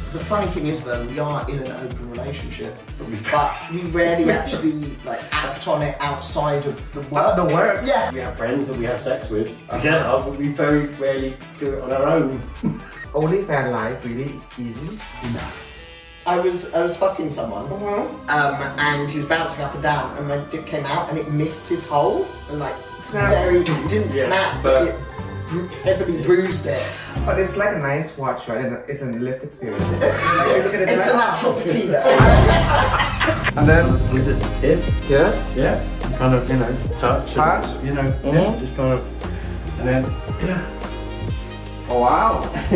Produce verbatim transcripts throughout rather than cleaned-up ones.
The funny thing is though, we are in an open relationship, but we rarely actually like act on it outside of the work. The work? Yeah. We have friends that we have sex with together, but we very rarely do it on our own. OnlyFans life really easy? No. I was I was fucking someone, Uh-huh. um, and he was bouncing up and down, and my dick came out, and it missed his hole, and like Snap. very it didn't Yeah, snap, but- but it bru- heavily bruised it. But it's like a nice watch, right? And it's a lift experience. Like, you look at it It's a like- natural patina. And then, We just kiss, yes. yeah, kind of, you know, touch, Touch? and, you know, Mhm. yeah, just kind of, and then, yeah. Oh wow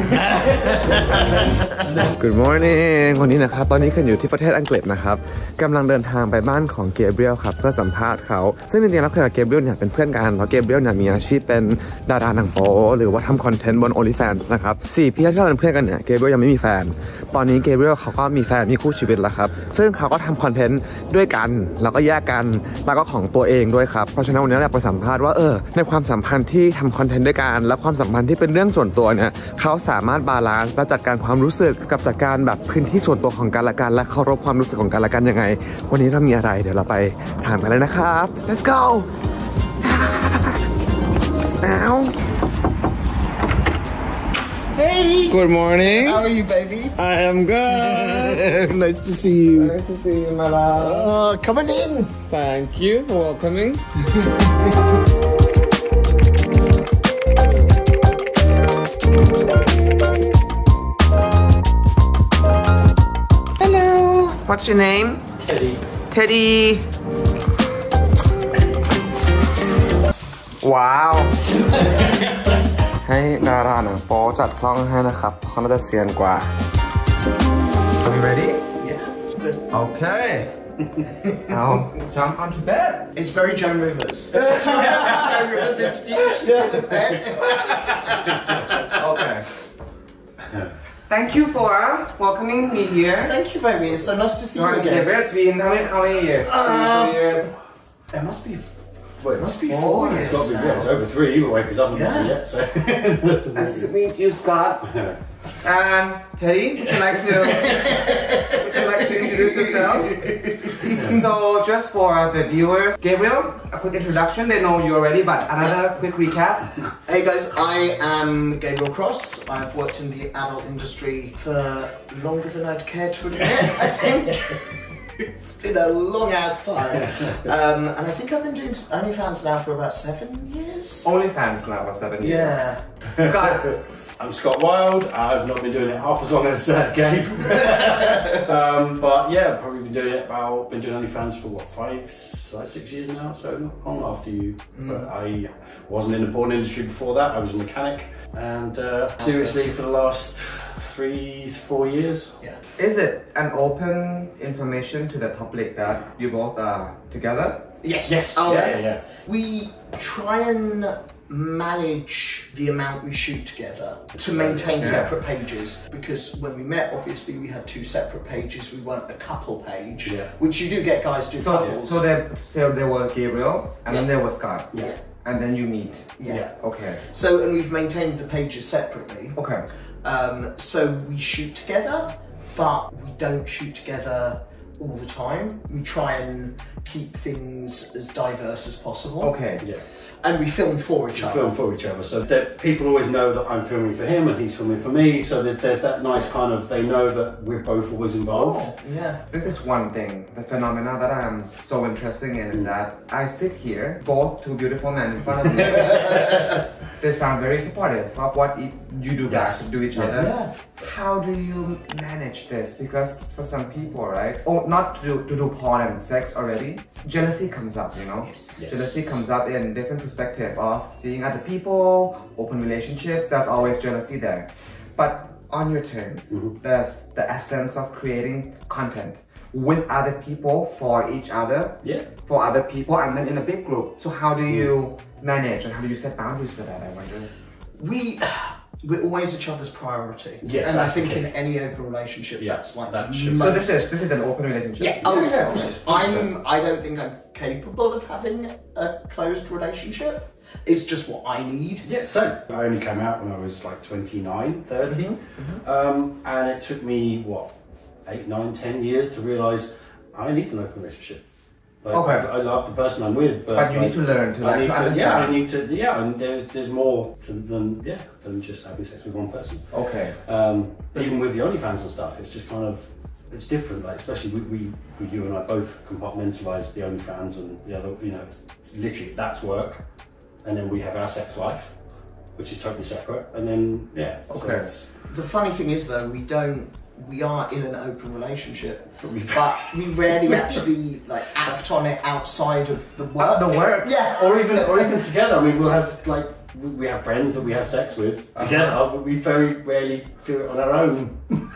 Good morning วันนี้นะครับตอนนี้ขึ้นอยู่ที่ประเทศอังกฤษนะครับกำลังเดินทางไปบ้านของเกเบรียลครับเพื่อสัมภาษณ์เขาซึ่งจริงๆแล้วคือเกเบรียลเนี่ยเป็นเพื่อนกันแล้วเกเบรียลเนี่ยมีอาชีพเป็นดาราหนังโป๊หรือว่าทำคอนเทนต์บน OnlyFans นะครับสี่ปีที่เราเป็นเพื่อนกันเนี่ยเกเบรียลยังไม่มีแฟนตอนนี้เกเบรียลเขาก็มีแฟนมีคู่ชีวิตแล้วครับซึ่งเขาก็ทำคอนเทนต์ด้วยกันแล้วก็แยกกันแล้วก็ของตัวเองด้วยครับเพราะฉะนั้นวันนี้เราอยากไปสัมภาษณ์ว่าเออในความสัมพันธ์ที่ทำคอนเทนต์ด้วยกันและความสัมพันธ์ที่เป็นเรื่องส่วนตัวเนี่ยเขาสามารถบาลานซ์และจัดการความรู้สึกกับจัดการแบบพื้นที่ส่วนตัวของกันและกันและเคารพความรู้สึกของกันและกันยังไงวันนี้เรามีอะไรเดี๋ยวเราไปถามกันเลยนะครับ let's go now Hey! good morning How are you, baby? I am good Nice to see you. nice to see you my love Oh, coming in. thank you for welcoming hello what's your name Teddy. Teddy ว้าว ให้ดาราหนังโป๊จัดกล้องให้นะครับเขาน่าจะเซียนกว่า Are you ready? Yeah, it's good. Okay now jump onto bed It's very Joan Rivers. Joan Rivers interview. She's in the bed. Okay thank you for welcoming me here Thank you, baby. It's so nice to see you Okay, again. it's been how many, how many years? Three, Uh, four years? It must be, Well, it must be Four four years. years. it's got to be, now. yeah, it's over three either way, because I haven't Yeah. done it yet, so. That's the Nice to thing. meet you, Scott. And Teddy, would you like to would you like to introduce yourself? So just for the viewers, Gabriel, a quick introduction. They know you already, but another quick recap. Hey guys, I am Gabriel Cross. I've worked in the adult industry for longer than I'd care to admit, I think. It's been a long ass time. Um, and I think I've been doing OnlyFans now for about seven years. OnlyFans now for seven years. Yeah. Scott, I'm Scott Wild. I've not been doing it half as long as uh, Gabe. um, but yeah, I've probably been doing it about, been doing OnlyFans for what, five, five, six years now, so not long after you. Mm. But I wasn't in the porn industry before that, I was a mechanic. And uh, seriously, for the last three, four years. Yeah. is it an open information to the public that you both are together? Yes. Yes. Oh, yeah, yeah, yeah. We try and manage the amount we shoot together to maintain Yeah. separate pages, because when we met, obviously we had two separate pages. We weren't a couple page, Yeah. which you do get guys do So, couples. so there, so there was Gabriel, and then Yeah. there was Scott, Yeah. and then you meet. yeah. Yeah. Okay. So, and we've maintained the pages separately. Okay. Um, so we shoot together, but we don't shoot together all the time. We try and keep things as diverse as possible. Okay. Yeah. And we film for each We other. film for each other, so that people always know that I'm filming for him and he's filming for me. So there's there's that nice kind of, they know that we're both always involved. Oh, yeah. This is one thing, the phenomena that I'm so interested in is that I sit here, both two beautiful men in front of me. They sound very supportive of what it, you do back Yes. to do each Yeah. other. Yeah. How do you manage this? Because for some people, right? Oh, not to do, to do porn and sex already. Jealousy comes up, you know? Yes. Yes. Jealousy comes up in different perspective of seeing other people, open relationships. There's always jealousy there. But on your terms, Mm-hmm. there's the essence of creating content with other people for each other, Yeah. for other people, and then in a big group. So how do you manage and how do you set boundaries for that, I wonder? We, we're always each other's priority. Yeah, and I that's the think key. in any open relationship, Yeah, that's like that the should- most... So this is this is an open relationship. Yeah. Oh, Yeah, yeah. yeah, Of course. okay. I'm. I don't think I'm capable of having a closed relationship. It's just what I need. Yeah, same. I only came out when I was like twenty-nine, thirty. Mm-hmm, Um, and it took me, what, eight, nine, ten years to realise I need an open relationship. Like, Okay. I, I love the person I'm with, but, But you like, need to learn to I like need to to, understand. yeah, I need to, yeah, and there's there's more to, than yeah than just having sex with one person. Okay. Um, even with the OnlyFans and stuff, it's just kind of it's different. Like especially we, we, we you and I both compartmentalize the OnlyFans and the other. You know, it's, it's literally that's work, and then we have our sex life, which is totally separate. And then yeah, so Okay. it's- The funny thing is, though, we don't. We are in an open relationship, But we- but we rarely actually like act on it outside of the work. Uh, the work. Yeah. or even or even together. I mean, we'll have like we we have friends that we have sex with together, but we very rarely do it on our own.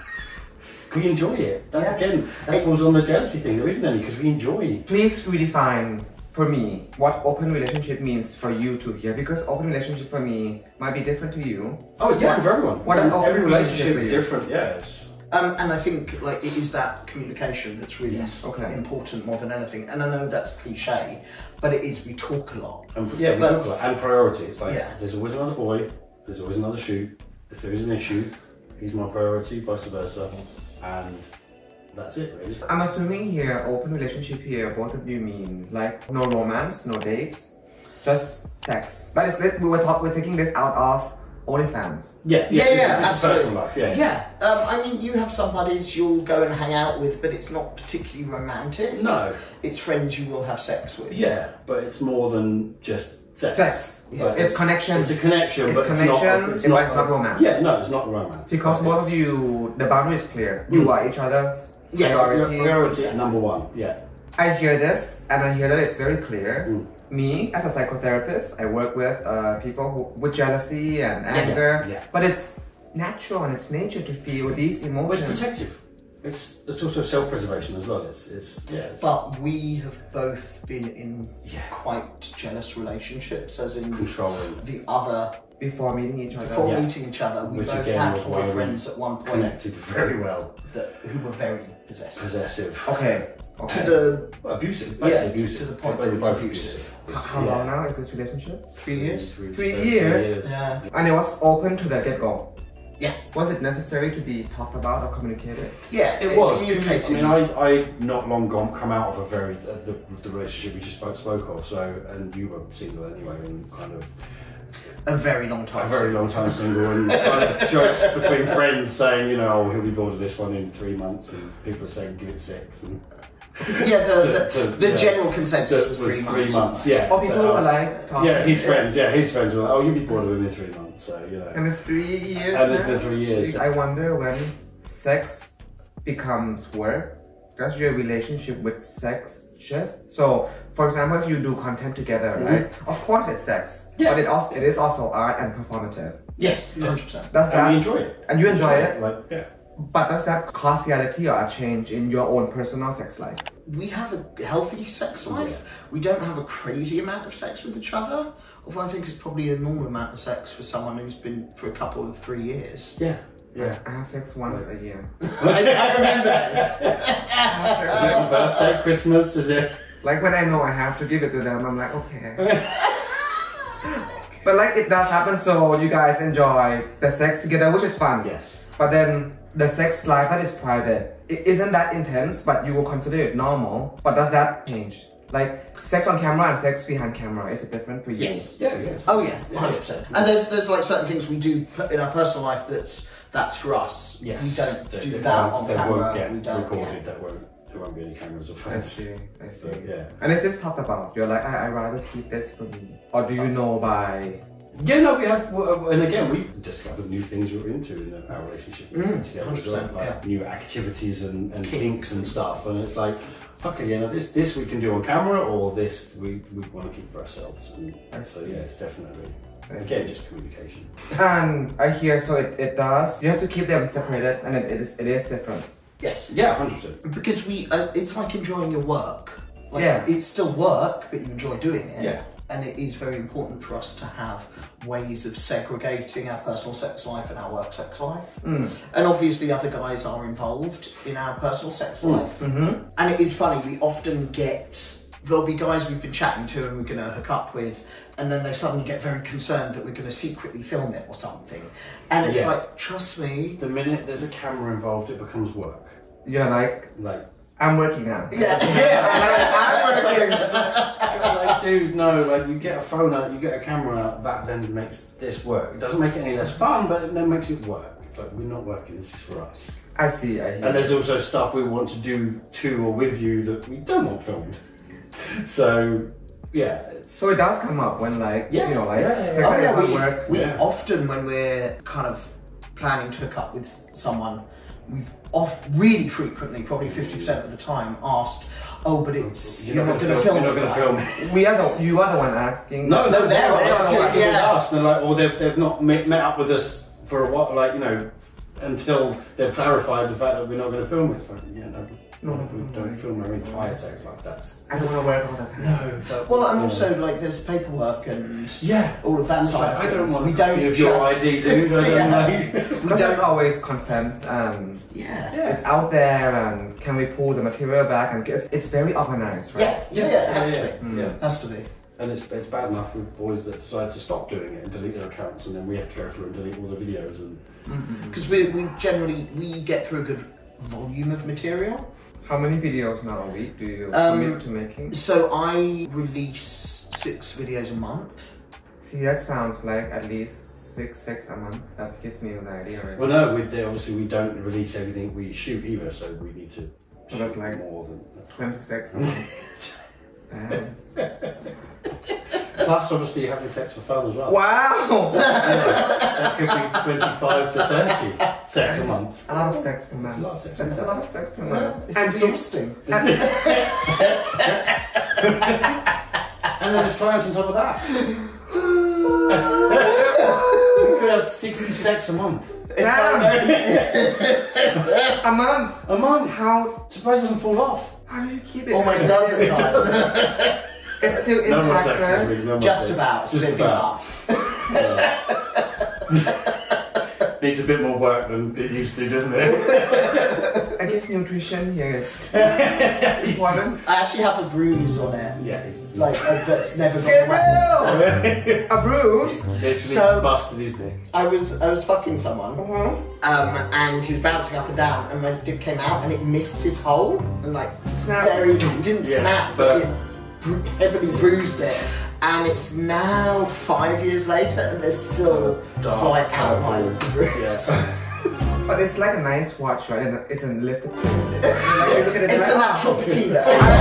We enjoy it. That, Yeah. Again, that falls on the jealousy thing. There isn't any because we enjoy. Please redefine for me what open relationship means for you to hear, because open relationship for me might be different to you. Oh, it's different for everyone. What is open Every relationship relationship for you? is different. Yeah, it's Um, and I think like it is that communication that's really Yes. Okay. important more than anything. And I know that's cliche, but it is. We talk a lot. and, yeah, we But- talk about and priority. It's like Yeah. there's always another boy. There's always another shoot. If there is an issue, he's my priority, vice versa, and that's it really. I'm assuming here, open relationship here, both of you mean like no romance, no dates, just sex. But it's, we were talk, we're taking this out of OnlyFans. Yeah, Yeah, this is- yeah, this is absolutely. personal life. Yeah, Yeah, um, I mean, you have some buddies you'll go and hang out with, but it's not particularly romantic. No, It's friends you will have sex with. yeah, but it's more than just sex. Sex. But It's connection. It's a connection, It's but connection, it's not. It's but not, it's not romance. Yeah, no, it's not romance. Because But both it's- of you, the boundary is clear. You Mm. are each other's Yes. priority. priority at number one. Yeah. I hear this, and I hear that it's very clear. Mm. Me, as a psychotherapist, I work with uh, people who, with jealousy and anger, yeah. but it's natural and it's nature to feel these Well, it's emotions. protective. It's it's also self-preservation as well. It's it's yeah. It's But we have both been in Yeah. quite jealous relationships, as in controlling, the other, Before meeting each other. before Yeah. meeting each other, we Which both again had was why we boyfriends at one point connected very well, that who were very possessive. possessive, Okay. To Okay. the well, abusive, Yeah, basically abusive. to the point They that were it's both abusive. H- How Yeah. long now is this relationship? three years. Three, Three three years? Yeah. And it was open to the get-go. Yeah. Was it necessary to be talked about or communicated? Yeah. It was. communicating. I mean, I, I not long gone come out of a very uh, the, the relationship we just spoke, spoke of. So, and you were single anyway, and kind of a very long time. a very long time single, and kind of jokes between friends saying, you know, oh, he'll be bored of this one in three months, and people are saying give it six. And Yeah, the, To- the, to- the yeah. general consensus That was, was three three months. months, yeah. Or people So, were like talking. yeah, his friends, yeah, his friends were like, oh, you'll be bored of him in three months, so you know. And it's three years And it's now? been three years. I wonder when sex becomes work, does your relationship with sex shift? So, for example, if you do content together, right? Of course it's sex, Yeah. but it also it is also art and performative. Yes, one hundred percent. Does And we that enjoy it. and you enjoy it? Like, yeah. But does that cause reality or a change in your own personal sex life? We have a healthy sex life. We don't have a crazy amount of sex with each other, although I think it's probably a normal amount of sex for someone who's been for a couple of three years. Yeah. Yeah. I have sex once a year. I, I remember this. Is it on birthday, Christmas? Is it? Like when I know I have to give it to them, I'm like, okay. But like it does happen, so you guys enjoy the sex together, which is fun. Yes. But then the sex life that is private, it isn't that intense, but you will consider it normal. But does that change? Like sex on camera and sex behind camera, is it different for you? Yes. Yeah, yeah. Oh yeah, one hundred percent. And there's there's like certain things we do in our personal life that's that's for us. Yes. We don't They- do they that won't- on they camera. won't get we don't. recorded. Yeah. That won't. There won't be any cameras or I phones. see, I see. So, yeah. And is this talked about? You're like, I I rather keep this for me, or do you know by? Yeah, no, we have, well, and again, we've discovered new things we're into in our relationship Mm, together, one hundred percent, like yeah. new activities and, and Kinks. kinks and stuff, and it's like, okay, you know, this this we can do on camera, or this we, we want to keep for ourselves, and I so see. yeah, it's definitely, I again, see. just communication. And I hear so it, it does. You have to keep them separated, and it, it is it is different. Yes. Yeah, one hundred percent. Because we, uh, it's like enjoying your work. Like, Yeah. It's still work, but you enjoy doing it. Yeah. and it is very important for us to have ways of segregating our personal sex life and our work sex life. Mm. And obviously other guys are involved in our personal sex life. Mm-hmm. And it is funny, we often get, there'll be guys we've been chatting to and we're going to hook up with, and then they suddenly get very concerned that we're going to secretly film it or something. And it's Yeah. like, trust me. The minute there's a camera involved, it becomes work. You're like, Like, I'm working now. Yeah. It's like, like, dude, no, like you get a phone out, you get a camera out, that then makes this work. It doesn't make it any less fun, but it then makes it work. It's like, we're not working, this is for us. I see, I hear. And there's also stuff we want to do to or with you that we don't want filmed. So, yeah. It's... So it does come up when like, Yeah. you know, like, Yeah, yeah, yeah. sex Oh, ed yeah, doesn't we, work. we Yeah. often, when we're kind of planning to hook up with someone, we've off really frequently, probably fifty percent of the time, asked, oh, but it's, you're, not going to film, You're not going it, to right? film. We are the, you are the one asking. No, No, no, they're they're, they're asking, asking yeah. us. They're like, or they've, they've not met, met up with us for a while, like, you know, until they've clarified the fact that we're not going to film it. It's like, yeah, no, No, no, we no, don't no. film our entire sex life. That's I don't want to work on that. no. But, Well, and also, like, there's paperwork and yeah, all of that It's side like, of I don't things. want We a copy don't of your just... I D, dude. I don't Yeah. like. We Because there's don't... always consent and Yeah. Yeah. it's out there and can we pull the material back and it's, it's very organized, right? Yeah, yeah, yeah, it has yeah, to yeah. be. Yeah. Has to be. And it's, it's bad enough with boys that decide to stop doing it and delete their accounts, and then we have to go through and delete all the videos. And Because we, we generally, we get through a good volume of material. How many videos now a week do you Um, commit to making? So I release six videos a month. See, that sounds like at least six, six a month. That gives me anxiety already. well, no, with the, obviously we don't release everything we shoot either, so we need to So that's shoot like- more than. twenty-six a month. Damn. Plus, obviously, having sex for fun as well. Wow! That could be twenty-five to thirty sex a month. A lot of sex per It's a month. lot of sex a That's a month. lot of sex per month. It's And you- exhausting. And then there's clients on top of that. We could have sixty sex a month. It's Damn. like, A month. A month? How? Suppose it doesn't fall off. How do you keep it? almost does at times. It's still No more intact, sex right? this week. No more Just sex. about. It's Just a bit about. enough. Needs a bit more work than it used to, doesn't it? I guess nutrition here is important. I actually have a bruise on it. Yeah, it's Like, uh, that's never gone away. Gabriel! A bruise? literally So- busted his dick. I was I was fucking someone, Uh-huh. um, and he was bouncing up and down, and my dick came out, and it missed his hole, and like Snap. very it didn't Yeah, snap, but, but- it bru- heavily bruised it, and it's now five years later, and there's still Dark slight purple. outline of the bruise. Yeah. But it's like a nice watch, right? And it's a lifted screen. Like you look at it, It's like, a natural patina.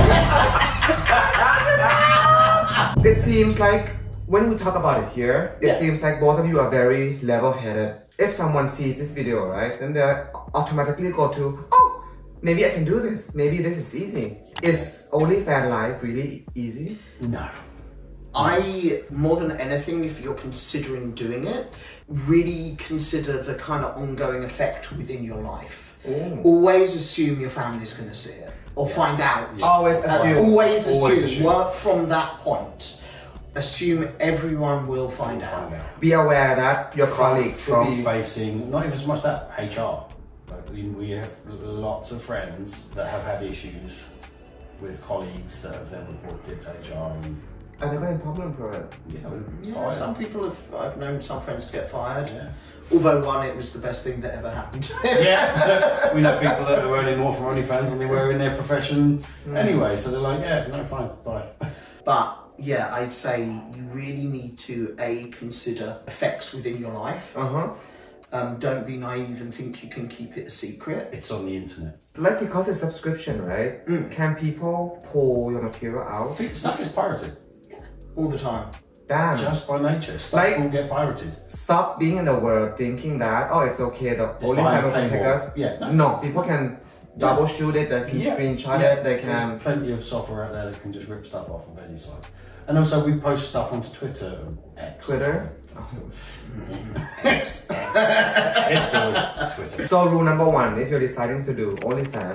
It seems like when we talk about it here, it Yeah. seems like both of you are very level-headed. If someone sees this video, right, then they automatically go to, oh, maybe I can do this. Maybe this is easy. Is OnlyFans Live really easy? No. I, more than anything, if you're considering doing it, really consider the kind of ongoing effect within your life. Ooh. Always assume your family's going to see it or find out. Always Uh, assume. always assume. Always assume. Work from that point. Assume everyone will find out. Be aware that your colleagues From will be... facing, not even so much that, H R. Like we, we have lots of friends that have had issues with colleagues that have then reported it to H R. And, Are they getting problem for it? yeah, Yeah, fine. some people have. I've known some friends to get fired. Yeah. Although one, it was the best thing that ever happened to him. Yeah, we know people that are earning more from OnlyFans than they were in their profession anyway. So they're like, yeah, no, fine, bye. But yeah, I'd say you really need to a consider effects within your life. Uh-huh. Um, don't be naive and think you can keep it a secret. It's on the internet. Like, because it's subscription, right? Mm. Can people pull your material out? Stuff gets pirated All the time. Damn. just by nature. Stuff Like- will get pirated. Stop being in the world thinking that, oh, it's okay, the It's OnlyFans behind will protect paywall. us. Yeah, no. No, people can double shoot it, they can Yeah, screenshot yeah. it, they There's can... plenty of software out there that can just rip stuff off of any site. And also, we post stuff onto Twitter and X. Twitter. X. It's always it's Twitter. So rule number one, if you're deciding to do OnlyFans,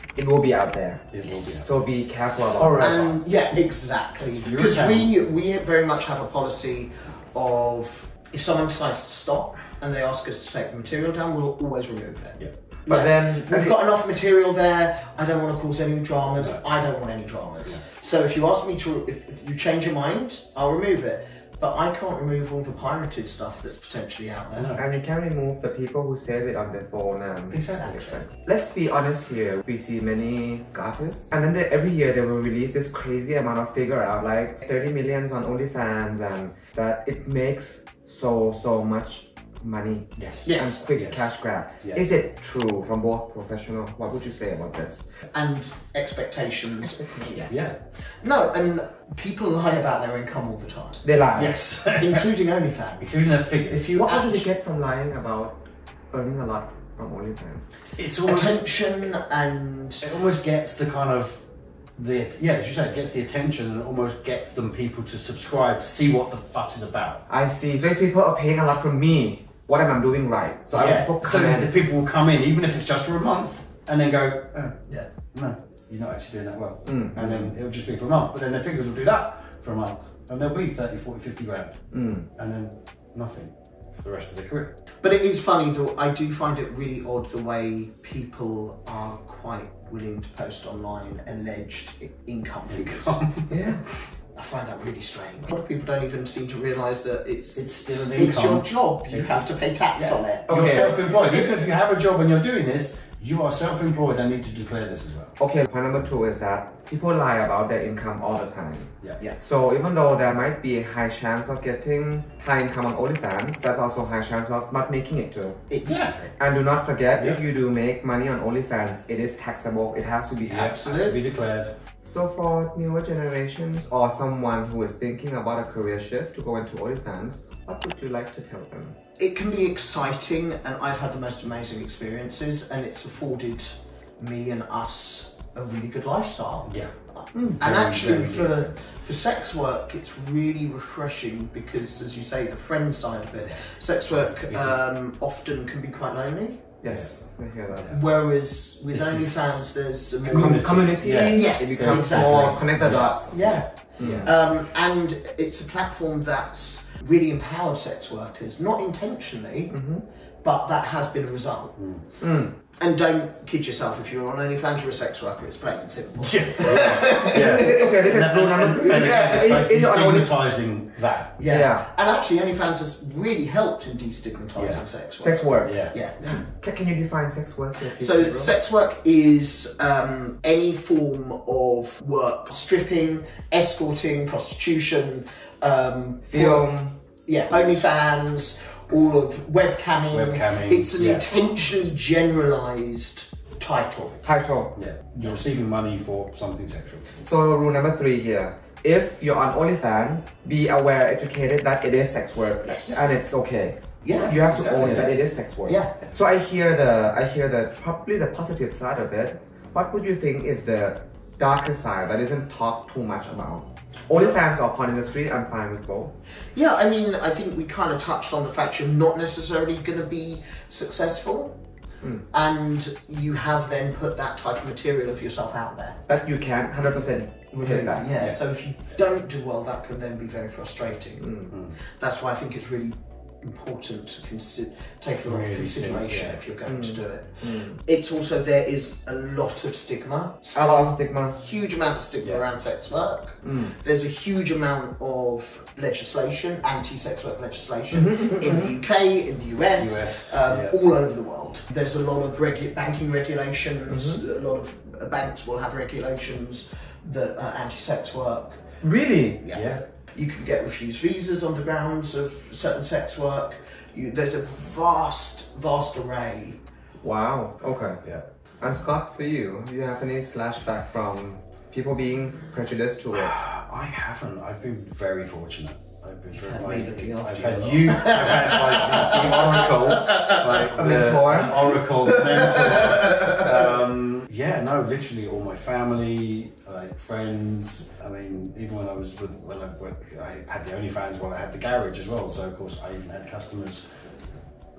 it will be out there. It will be. So be careful about All right. that. And yeah, exactly. If you're Because a we we very much have a policy of if someone decides to stop and they ask us to take the material down, we'll always remove it. Yeah. But Yeah. then We've got enough material there. I don't want to cause any dramas. No. I don't want any dramas. So if you ask me to, if, if you change your mind, I'll remove it. But I can't remove all the pirated stuff that's potentially out there. No. and you can remove the people who save it on their phone and Exactly. Let's be honest here. We see many artists, and then they, every year they will release this crazy amount of figure out, like thirty millions on OnlyFans, and that it makes so so much money. Yes. Yes. And quick Yes. cash grab. Yeah. Is it true from both professional? What would you say about this? And expectations. Yes. Yeah. No, and people lie about their income all the time, They lie. Yes. including OnlyFans. Including their figures. If you What would actually you get from lying about earning a lot from OnlyFans? it's almost, attention and it almost gets the kind of the yeah, as you say, it gets the attention and almost gets them people to subscribe to see what the fuss is about. I see. So if people are paying a lot from me, what am I doing right? So I yeah. will book So comment. the people will come in, even if it's just for a month, and then go, oh, yeah. no, you're not actually doing that well. Mm. And then it'll just be for a month. But then their figures will do that for a month. And they'll be thirty, forty, fifty grand. Mm. And then nothing for the rest of their career. But it is funny though, I do find it really odd the way people are quite willing to post online alleged i- income figures. Yeah. I find that really strange. A lot of people don't even seem to realise that it's It's still an it's your income. job. You It's- have to pay tax Yeah. on it. Okay. You're self-employed. Even if you have a job and you're doing this, you are self-employed and need to declare this as well. Okay, point number two is that people lie about their income all the time. Yeah. Yeah. So even though there might be a high chance of getting high income on OnlyFans, there's also a high chance of not making it too. Exactly. And do not forget, if Yeah. you do make money on OnlyFans, it is taxable. It has to be taxed. Has to be declared. So for newer generations or someone who is thinking about a career shift to go into OnlyFans, what would you like to tell them? It can be exciting, and I've had the most amazing experiences, and it's afforded me and us a really good lifestyle. Yeah. And Very, actually, very for different. for sex work, it's really refreshing because, as you say, the friend side of it, sex work It's- um, often can be quite lonely. Yes, I hear that. Whereas with This is OnlyFans, there's a more community. Community, Yeah. Yes, it becomes exactly. more connect the Yeah. dots. yeah, Yeah. um, and it's a platform that's really empowered sex workers, not intentionally, but that has been a result. Mm. And don't kid yourself, if you're on OnlyFans, you're a sex worker. It's plain and simple. Yeah. Okay, this is rule number three. And again, it's like In- in- on Only- destigmatising that. Yeah. Yeah. And actually, OnlyFans has really helped in destigmatising Yeah. sex work. Sex work. Yeah. Yeah. Can, can you define sex work? for people, So, bro? sex work is um, any form of work: stripping, escorting, prostitution, um, Film. yeah, OnlyFans, all of webcamming. Webcamming, It's an yeah. intentionally generalised title. Title. Yeah. You're receiving money for something sexual. So rule number three here. If you're on OnlyFans, be aware, educated that it is sex work. Yes. And it's okay. Yeah, You have to exactly, own yeah. that it is sex work. Yeah. So I hear the I hear the probably the positive side of it. What would you think is the darker side that isn't talked too much about? OnlyFans or porn industry, I'm fine with both. Yeah, I mean, I think we kind of touched on the fact you're not necessarily going to be successful, and you have then put that type of material of yourself out there. But you can one hundred percent take that. Yeah, so if you don't do well, that can then be very frustrating. That's why I think it's really important to consider, take a lot Really of consideration think, yeah. if you're going to do it. It's also, there is a lot of stigma. A lot of stigma. Huge amount of stigma Yeah. around sex work. There's a huge amount of legislation, anti-sex work legislation in the U K, in the U S, U S, um, yeah. all over the world. There's a lot of regu- banking regulations. A lot of uh, banks will have regulations that are anti-sex work. Really? Yeah. Yeah. You can get refused visas on the grounds of certain sex work. You, there's a vast, vast array. Wow. Okay. Yeah. And Scott, for you, do you have any slashback from people being prejudiced towards? I haven't. I've been very fortunate. I've been very had me looking after I've you had a lot. you. I've had like the oracle, like A the- mentor. an oracle, the mentor. Um, yeah, no, literally all my family, like friends. I mean, even when I was with, when I, when I had the OnlyFans while I had the garage as well. So of course I even had customers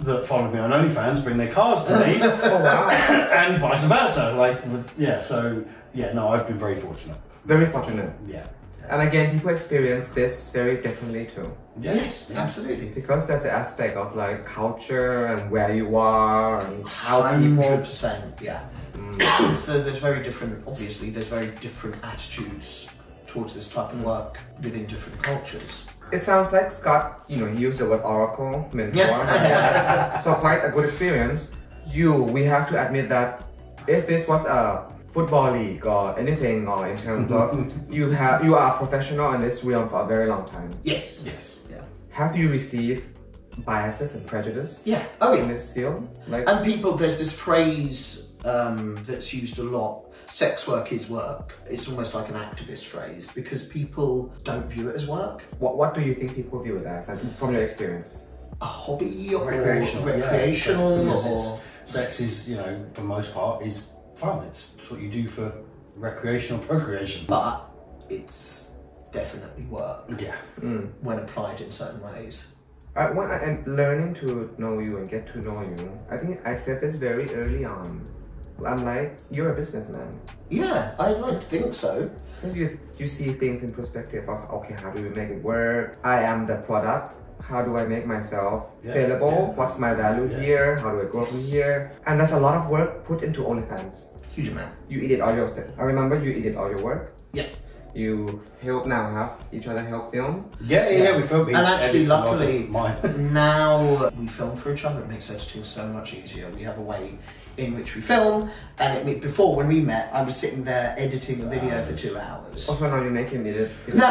that followed me on OnlyFans bring their cars to me, Oh wow. and vice versa. Like, yeah, so yeah, no, I've been very fortunate. Very fortunate. Yeah. And again, people experience this very differently too. Yes, yeah. absolutely. Because there's the aspect of like culture and where you are and how Hundred people. percent, yeah. Mm. So there's very different. Obviously, there's very different attitudes towards this type of work within different cultures. It sounds like Scott, you know, he used the word oracle, mentor. Yeah. So quite a good experience. You, we have to admit that if this was a football league or anything, or in terms of you have, you are a professional in this realm for a very long time. Yes. Yes. Yeah. Have you received biases and prejudice Yeah. Oh in yeah. this field? Like, And people, there's this phrase um, that's used a lot. Sex work is work. It's almost like an activist phrase because people don't view it as work. what what do you think people view it as, and from your experience? A hobby or Recreational. yeah. recreational Because or it's- sex is, you know, for most part, is fun. It's, it's what you do for recreational procreation. but it's definitely work Yeah. Mm. when applied in certain ways. I, when I, and learning to know you and get to know you, I think I said this very early on. I'm like, you're a businessman. Yeah, I like to think so. Because you, you see things in perspective of, okay, how do we make it work? I am the product. How do I make myself Yeah, saleable? yeah. What's my value Yeah. here? How do I grow from here? And there's a lot of work put into OnlyFans. Huge amount. You edit all your set. I remember you edit all your work. Yeah. You help now have each other help film. Yeah, yeah, yeah, we filmed each And actually, edits a lot of luckily, mine. now we film for each other. It makes editing so much easier. We have a way in which we film, and it, before when we met, I was sitting there editing a video for two hours. Also now you make him edit. No,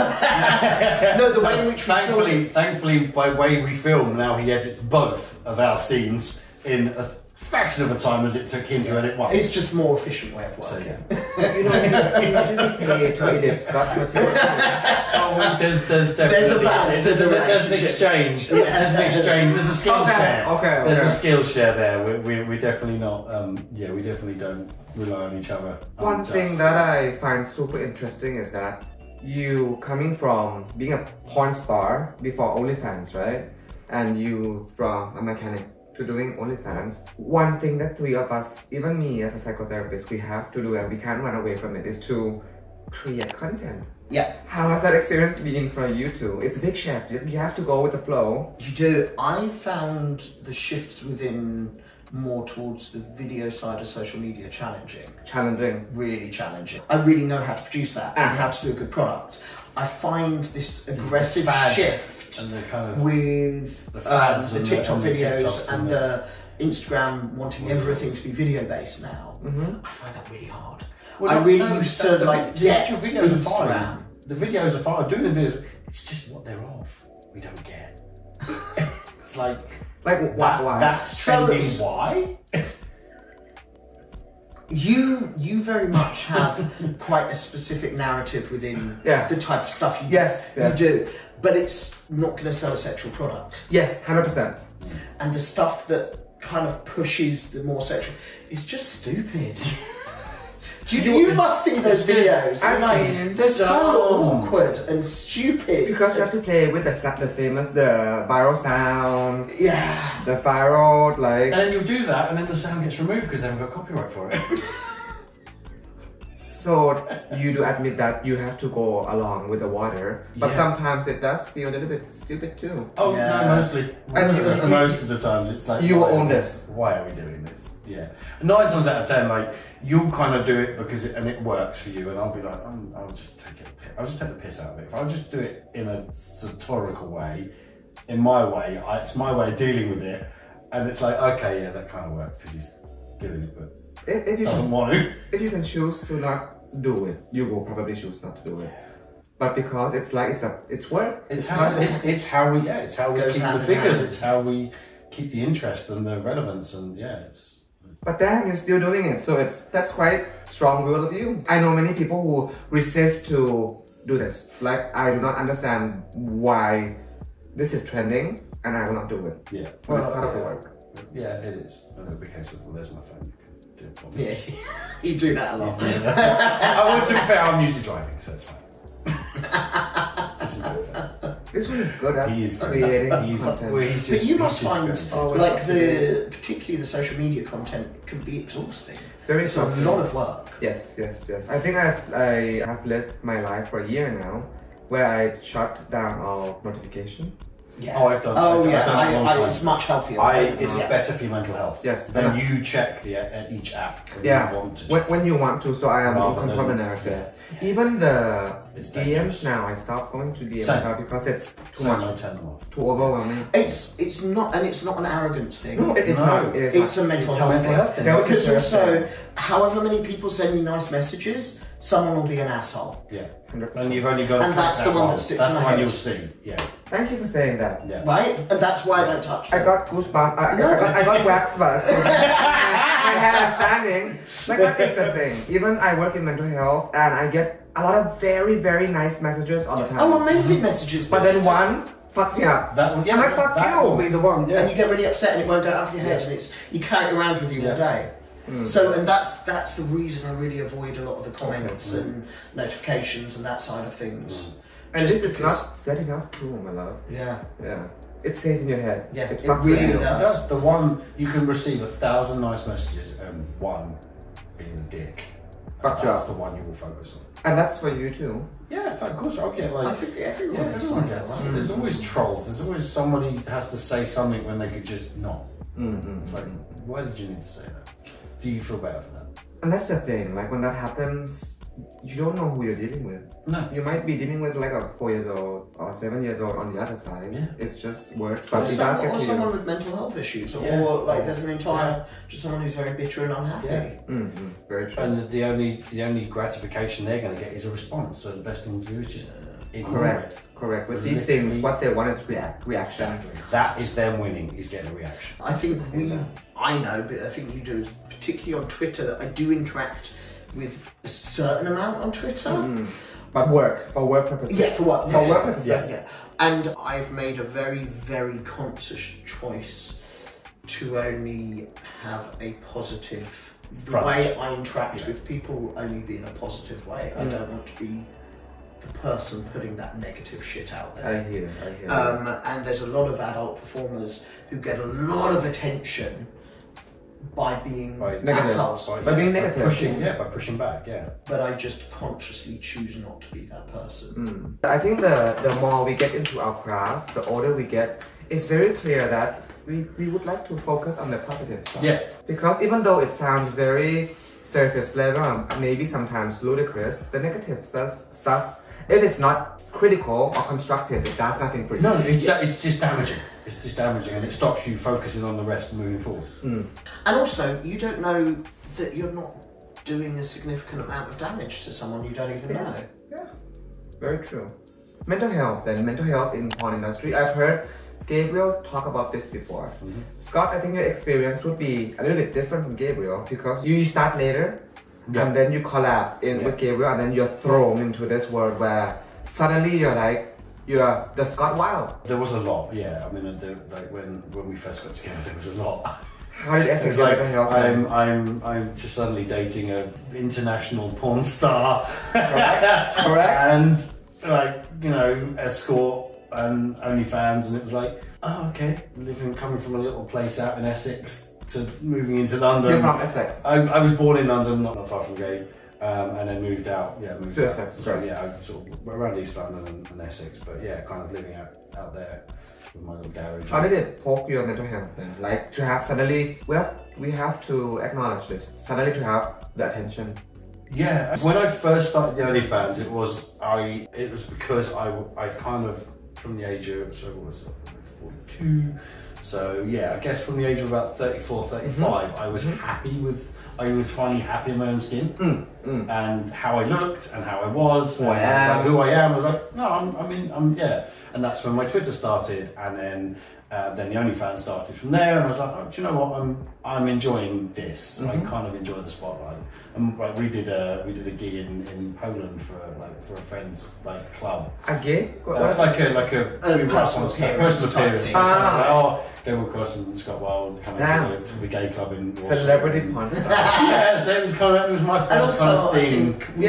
no, the way in which we Thankfully, film. thankfully, by way we film, now he edits both of our scenes in a fraction of the time as it took him to edit one. It's just more efficient way of So, working. yeah. You know, you usually pay to edit Scott's material. Oh, there's, there's definitely There's a balance, There's, a, there's a there's an relationship. exchange. Yeah. There's an exchange. There's a skill Okay, share. okay, There's okay. a skill share there. We we we definitely not. Um, yeah, we definitely don't rely on each other. um, One just- thing that I find super interesting is that you coming from being a porn star before OnlyFans, right? And you from a mechanic to doing OnlyFans. One thing that three of us, even me as a psychotherapist, we have to do and we can't run away from it is to create content. Yeah, How has that experience been for you two? It's a big shift. You have to go with the flow. you do. I found the shifts within more towards the video side of social media challenging. Challenging. Really challenging. I really know how to produce that and how to do a good product. I find this aggressive fad shift and the kind of with the um, fads the and the- TikTok and the videos TikToks and and the Instagram wanting everything to be video based now. Mm-hmm. I find that really hard. Well, I no, really no, used the- to the, like the get actual videos are fine. Instagram. The videos are fine. Doing the videos, it's just what they're of. We don't get. It's like Like, that, why? why? that's So trending. it's- Why? You you very much have quite a specific narrative within Yeah. the type of stuff you Yes, do, yes. you do, but it's not going to sell a sexual product. Yes, one hundred percent. And the stuff that kind of pushes the more sexual is just stupid. Do you, you must see those it's just- videos. I've Like, seen they're so dumb. awkward and stupid. Because you have to play with the sa- the famous, the viral sound, yeah. the viral, like... And then you'll do that, and then the sound gets removed because they haven't got copyright for it. So you do admit that you have to go along with the water, but Yeah. sometimes it does feel a little bit stupid too. Oh Yeah. no, mostly. And Most, you- of, most of the times, it's like You why own are we- this. Why are we doing this? Yeah. Nine times out of ten, like you'll kind of do it because it, and it works for you, and I'll be like, oh, I'll just take it. I'll just take the piss out of it. If I'll just do it in a satirical way, in my way, I, it's my way of dealing with it, and it's like, okay, yeah, that kind of works because he's doing it, but If, if, you doesn't can, want to. if you can choose to not do it, you will probably choose not to do it. But because it's like, it's a, it's work. It's how hard. it's it's how we yeah, it's how we Goes keep hand the in figures. hand. It's how we keep the interest and the relevance, and yeah, it's. But damn, you're still doing it. So it's that's quite strong will of you. I know many people who resist to do this. Like, I do not understand why this is trending and I will not do it. Yeah. Well, it's Well, part of the yeah. work. Yeah, it is. But it'll be a case of, well, there's my phone, you can do it for me. Yeah, you do that a lot. I would, to be fair, I'm usually driving, so it's fine. Just enjoy it first. This one is good at He is very- creating he's- content. well, he's But just- you he's must just find, very- Oh, it's like not the, particularly the social media content can be exhausting. Very It's a exhausting. lot of work. Yes, yes, yes. I think I've, I have lived my life for a year now where I shut down all notification. Yeah. Oh, I've done- Oh, I've done- yeah. I've done it a I, long I, time. it's much healthier. I, right? it's Yeah. better for your mental health. Yes. Then And I- you check the uh, each app when Yeah, you want to. when, check. when you want to, so I am in Rather control of the than- narrative. yeah. Even the It's D dangerous. Ms now, I stopped going to D Ms Same. now because it's too So I much, turn them off. too overwhelming. It's it's not, and it's not an arrogance thing. No, it is No. not. It is It's not. a mental It's a health mental thing. health thing. Self- Because Self-care. also, however many people send me nice messages, someone will be an asshole. Yeah. one hundred percent. And you've only got to And click that's that the one one. that sticks That's in the my one head. you'll see. Yeah. Thank you for saying that. Yeah. Right? And that's why I don't touch I them. got goosebumps. I, I, got, I got wax buzz. So my, my head is standing. Like that is the thing. Even I work in mental health and I get a lot of very, very nice messages all the time. Oh, amazing messages. But then one fucks me up. That will, yeah, I'm like, fuck that you. will be the one. Yeah. And you get really upset and it won't go out of your head, Yeah. and it's you carry it around with you all Yeah. day. So, and that's that's the reason I really avoid a lot of the comments Okay. and notifications and that side of things. And Just this is because- not set enough too, my love. Yeah. Yeah. It stays in your head. Yeah, It's it fucks really with you. does. That's the one you can receive a thousand nice messages and one being a dick. Fucks you That's up. the one you will focus on. And that's for you too. Yeah, of course. I'll get like. I think everyone Yeah, is everyone like gets. that, right? There's always trolls. There's always somebody who has to say something when they could just not. Mm-hmm. Like, why did you need to say that? Do you feel better for that? And that's the thing. Like when that happens, you don't know who you're dealing with. No. You might be dealing with like a four years old or seven years old on the other side. Yeah. It's just words, Or, but it does someone, get or to someone you. with mental health issues, or Yeah. like there's an entire just someone who's very bitter and unhappy. Yeah. Mm-hmm. Very true. And the only the only gratification they're going to get is a response. So the best thing to do is just ignore Correct. it. Correct. With these Literally. things, what they want is react. Reaction. Exactly. That is them winning. Is getting a reaction. I think Seen we, that. I know, but I think you do, is particularly on Twitter, that I do interact with a certain amount on Twitter. Mm. But work for work purposes. Yeah, for what? For yes, work purposes. yes, yeah. And I've made a very, very conscious choice to only have a positive. The Front. way I interact Yeah. with people will only be in a positive way. I Mm. don't want to be the person putting that negative shit out there. I hear. I hear. Um, and there's a lot of adult performers who get a lot of attention by being By Negative. assholes. By, By being by negative. pushing, yeah, by pushing back, yeah. But I just consciously choose not to be that person. Mm. I think the, the more we get into our craft, the older we get, it's very clear that we, we would like to focus on the positive stuff. Yeah. Because even though it sounds very surface level and maybe sometimes ludicrous, the negative stuff, stuff, if it's not critical or constructive, it does nothing for you. No, it's, Yes. it's just damaging. It's just damaging, and it stops you focusing on the rest and moving forward. Mm. And also, you don't know that you're not doing a significant amount of damage to someone you don't even Yeah. know. Yeah, very true. Mental health then, mental health in porn industry. I've heard Gabriel talk about this before. Mhm. Scott, I think your experience would be a little bit different from Gabriel because you start later Yeah. and then you collab in Yeah. with Gabriel and then you're thrown into this world where suddenly you're like, you're the Scott Wilde. There was a lot, yeah. I mean, uh, there, like when when we first got together, there was a lot. How did it It affect was your like mental health? I'm I'm I'm just suddenly dating a international porn star, Correct. Correct. and like you know escort and OnlyFans, and it was like, oh okay, living coming from a little place out in Essex to moving into London. You're from Essex. I, I was born in London, not, not far from Gabe, um, and then moved out. Yeah, moved To out. Essex, So okay. yeah, I sort of around East London and, and Essex, but yeah, kind of living out out there with my little garage. How did it poke your mental health then? Like to have suddenly, we have, we have to acknowledge this, suddenly to have the attention. Yeah, when I first started the OnlyFans, it was I. It was because I I kind of from the age of so what was it, forty-two. So yeah, I guess from the age of about thirty-four, thirty-five, I was happy with. I was finally happy in my own skin Mm, mm. and how I looked and how I was. Who and I was am. like, who I am. I was like, no, I'm. I mean, I'm yeah. And that's when my Twitter started, and then. Uh, then the OnlyFans started from there, and I was like, oh, do you know what? I'm I'm enjoying this. Mhm. I kind of enjoy the spotlight. And like, we did a we did a gig in, in Poland for like for a friend's like club. Again? What, Uh, what is like a like a, A we were personal up on stage- appearance personal type appearance. thing. So kind of Ah. like, oh, Gabriel Cross and Scott Wilde coming Damn. to, the, to the gay club in Warsaw. Celebrity And- porn star. Yeah, so it was kind of it was my And first kind also, of I thing. think Yeah?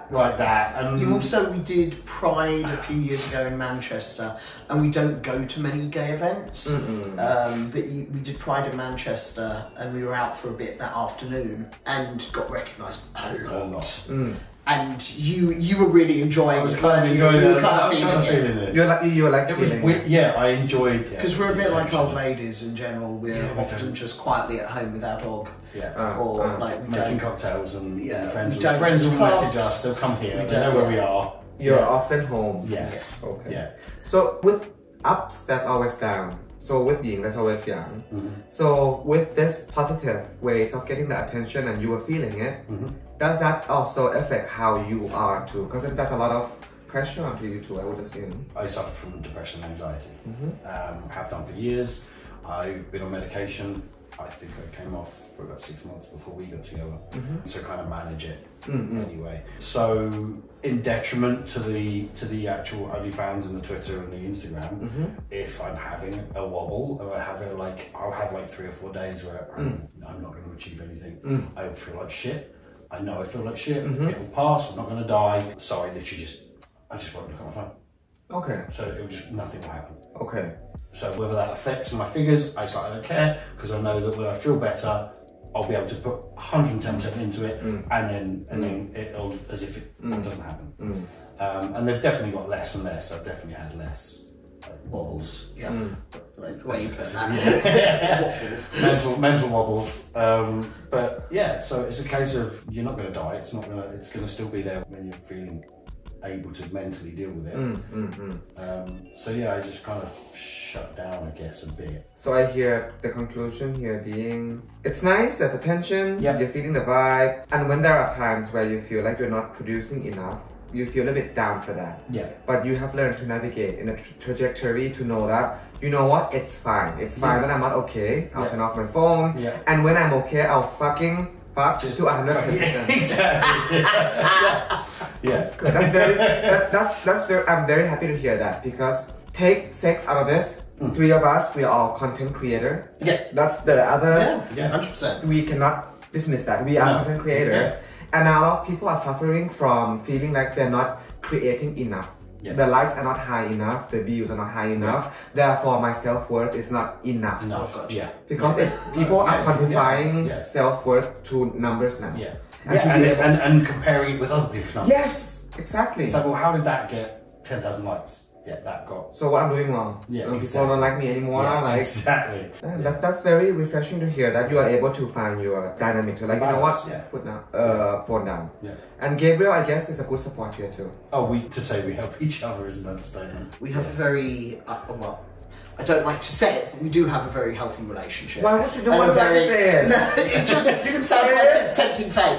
like that. And You also, we did Pride a few years ago in Manchester, and we don't go to many gay events. Um, but you, we did Pride in Manchester, and we were out for a bit that afternoon, and got recognised a lot. A lot. And you you were really enjoying. I was it, kind of weren't enjoying you? You it. were kind I of was feeling kind of it. feeling it. You're like you were like It was feeling weird. Yeah, I enjoyed. Because we're a bit like old attention. ladies in general. We're Yeah, we often don't- just quietly at home with our dog, Yeah. Uh, or uh, like we Making don't. cocktails and Yeah, yeah, friends we will, don't friends go will to message clubs. us. They'll come here. We They know don't- where we are. You're Yeah. often home. Yes. Okay. Yeah. So with ups, there's always down. So with Ying, there's always Yang. Mm-hmm. So with this positive ways of getting the attention and you were feeling it, Mm-hmm. does that also affect how you are too? Because there's a lot of pressure onto you too, I would assume. I suffer from depression and anxiety. Mm-hmm. Um, have done for years. I've been on medication. I think I came off for about six months before we got together. Mm-hmm. So kind of manage it Mm-hmm. anyway. So in detriment to the to the actual OnlyFans and the Twitter and the Instagram, Mm-hmm. if I'm having a wobble or I have it like I'll have like three or four days where I'm, I'm not going to achieve anything. Mm. I feel like shit. I know I feel like shit. Mhm. It'll pass. I'm not going to die. So I literally just I just won't look at my phone. Okay, So it will just nothing will happen. okay. So whether that affects my figures, I start, I don't care, because I know that when I feel better, I'll be able to put one hundred ten percent into it, Mm. and then and then it'll as if it Mm. doesn't happen. Mm. Um, and they've definitely got less and less. I've definitely had less like, wobbles, Yeah, Mm. like the way you put that. Wobbles. mental mental wobbles. Um, but yeah, so it's a case of you're not going to die. It's not going to. It's going to still be there when you're feeling able to mentally deal with it. Mm, mm, mm. Um, so yeah, I just kind of shut down, I guess, a bit. So I hear the conclusion here being, it's nice, there's attention, Yeah. you're feeling the vibe, and when there are times where you feel like you're not producing enough, you feel a bit down for that. Yeah. But you have learned to navigate in a tra- trajectory to know that, you know what, it's fine. It's fine Yeah. that I'm not okay. I'll Yeah. turn off my phone. Yeah. And when I'm okay, I'll fucking fuck Just to one hundred percent. exactly. yeah. That's good. That's very, that, that's, that's very, I'm very happy to hear that because take sex out of this. Mm. Three of us, we are all content creator. Yeah. That's the other. Yeah, Yeah. hundred percent. We cannot dismiss that. We are No. content creator. Yeah. And a lot of people are suffering from feeling like they're not creating enough. Yeah. The likes are not high enough, the views are not high enough, therefore my self-worth is not enough. Enough. Oh, God. Yeah. Because it, people Yeah, are quantifying yeah. self-worth to numbers now. Yeah. And Yeah, to and, be able- and, and comparing it with other people's numbers. Yes, exactly. It's like, well, how did that get ten thousand likes? Yeah, that got. So what I'm doing wrong? Yeah, You know, exactly. People don't like me anymore. Yeah, like exactly. yeah, that's that's very refreshing to hear that you are able to find your dynamic to like you know what, Balance, yeah. put down, uh, phone down. Yeah. And Gabriel, I guess, is a good support here too. Oh, we to say we help each other is an understatement. We have a very uh, well. I don't like to say it, but we do have a very healthy relationship. Why would you And don't a want to very- say it? No, it just sounds like it's tempting fate.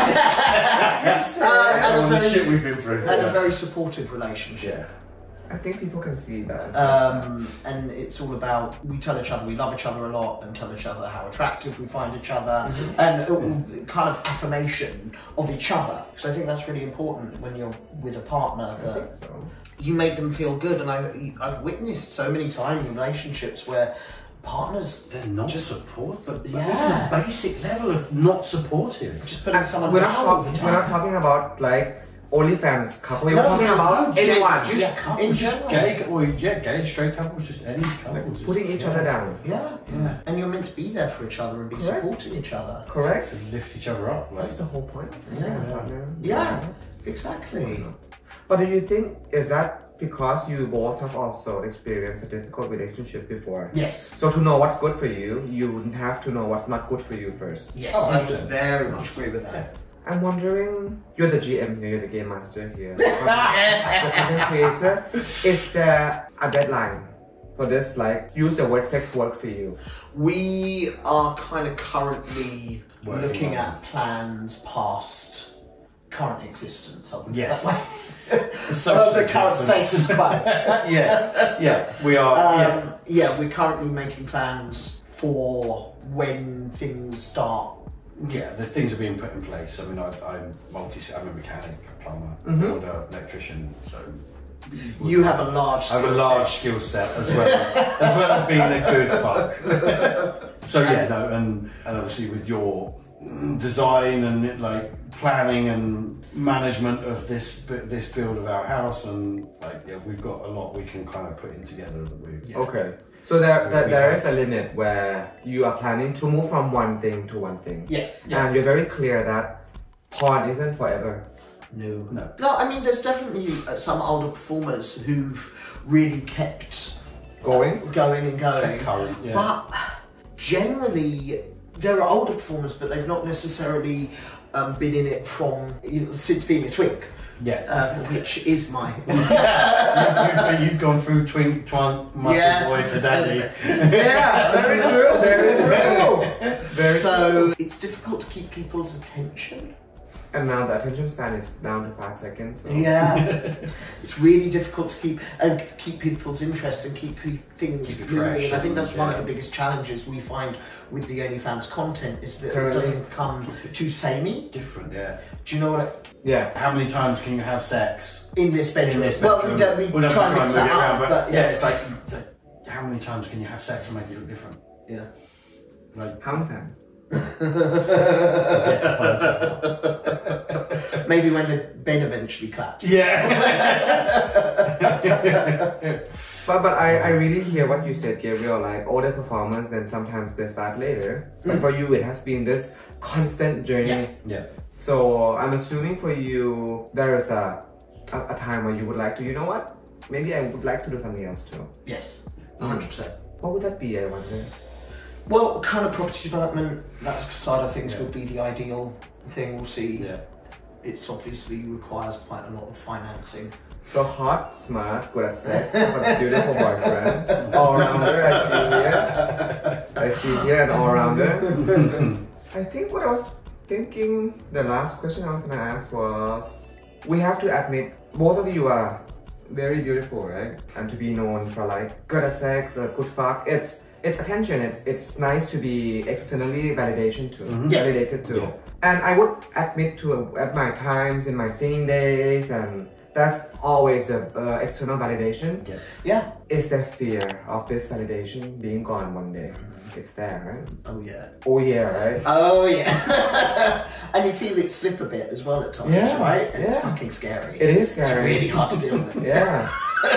Uh, and, All a the very, shit we've been through. and a Yeah. very supportive relationship. I think people can see that. Um, and it's all about, we tell each other we love each other a lot and tell each other how attractive we find each other and all the kind of affirmation of each other. So I think that's really important when you're with a partner I that think so. you make them feel good. And I, I've witnessed so many times in relationships where partners They're not Just- just supportive. But Yeah. even a basic level of not supportive. just putting someone We're down not, all the talk, we're not time. talking about like OnlyFans couple. We're No, talking just- about just- anyone. just- Just couples, in general. gay or yeah, gay, straight couples, just any couples. Putting each other down. Yeah. Yeah. And you're meant to be there for each other and be Correct. supporting each other. Correct. To lift each other up. Like, That's the whole point. Yeah. partner. Yeah, exactly. But do you think is that because you both have also experienced a difficult relationship before? Yes. So to know what's good for you, you wouldn't have to know what's not good for you first. Yes, Oh, I one hundred percent. very much agree with that. I'm wondering, you're the G M here, you're the game master here, the content creator. Is there a deadline for this? Like, use the word sex work for you. We are kind of currently Working looking on at plans past current existence. I'll put it Yes. that way. Social Of the current existence. status quo. yeah, yeah, we are. yeah. Um, yeah, we're currently making plans for when things start. Yeah, there's things are being put in place. I mean, I, I'm multi. I'm a mechanic, a plumber, Mhm. builder, electrician. So You have a large. I have a skill large set. skill set as well as, as well as being a good fuck. So yeah, no, and and obviously with your design and it, like planning and management of this this build of our house, and like yeah, we've got a lot we can kind of put in together that we. Yeah. Okay. So there, there, there is a limit where you are planning to move from one thing to one thing. Yes. Yeah. And you're very clear that porn isn't forever. No, no. No, I mean, there's definitely uh, some older performers who've really kept going, uh, going and going. Current, yeah. But generally, there are older performers, but they've not necessarily um, been in it from you know, since being a twink. Yeah. Um, which is my. you've, you've gone through twink, twink, muscle yeah, boy to daddy. Yeah, very true. Very true. Very so true. it's difficult to keep people's attention. And now the attention span is down to five seconds. So. Yeah, it's really difficult to keep and uh, keep people's interest and keep things keep moving. And I think that's yeah. one of the biggest challenges we find with the OnlyFans content is that Currently. it doesn't come too samey. Different, yeah. Do you know what? I, yeah. How many times can you have sex in this bedroom? in this bedroom? Well, we don't. We, we don't try and mix move that it around, up, but, but yeah, yeah, it's like how many times can you have sex and make it look different? yeah. Like How many times? Maybe when the bed eventually collapses. Yeah. But but I, I really hear what you said, Gabriel, like older performance, then sometimes they start later. But Mm. for you, it has been this constant journey. Yeah. Yeah. So I'm assuming for you, there is a, a, a time where you would like to, you know what? Maybe I would like to do something else too. Yes, one hundred percent. What would that be, I wonder? Well, kind of property development, that side of things Yeah. would be the ideal thing. We'll see. Yeah. It's obviously requires quite a lot of financing. So hot, smart, good at sex, but a beautiful boyfriend. All-rounder, I see here. I see here an all-rounder. I think what I was thinking, the last question I was gonna ask was, we have to admit, both of you are very beautiful, right? And to be known for like good at sex, a good fuck, it's it's attention, it's it's nice to be externally validation to, Mhm. Yes. validated to. Yeah. And I would admit to at my times, in my singing days, and that's always a uh, external validation. Yeah. Yeah. Is there fear of this validation being gone one day? It's there, right? Oh yeah. Oh yeah, right? Oh yeah. And you feel it slip a bit as well at times, Yeah, right? And It's yeah. fucking scary. It is scary. It's really hard to deal with. Yeah.